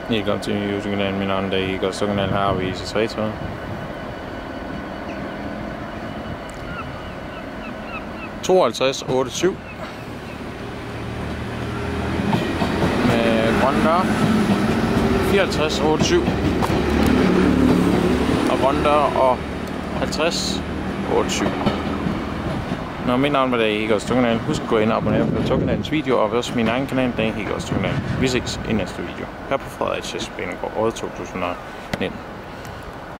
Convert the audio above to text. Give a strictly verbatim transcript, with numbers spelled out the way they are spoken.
Velkommen til YouTube-kanalen. Min navn er Igor Stokkenal. Her har vi I C tre-toget. tooghalvtreds otteogtyve med grønne døre. fireoghalvtreds otteogtyve og grønne døre og halvtreds otteogtyve. Nå, mit navn var der Igor Stokkenal. Husk at gå ind og abonnere på Stokkenalens video og også min egen kanal, der er Igor Stokkenal. Vi ses i næste video her på Fredericia Banegård, året to tusind og nitten.